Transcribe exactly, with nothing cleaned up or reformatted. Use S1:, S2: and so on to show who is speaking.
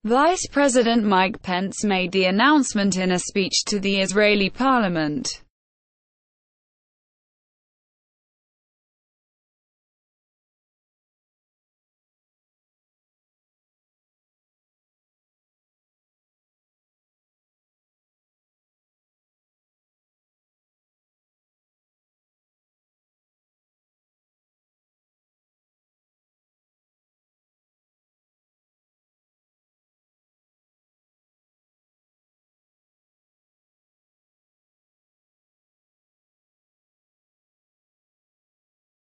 S1: Vice President Mike Pence made the announcement in a speech to the Israeli parliament.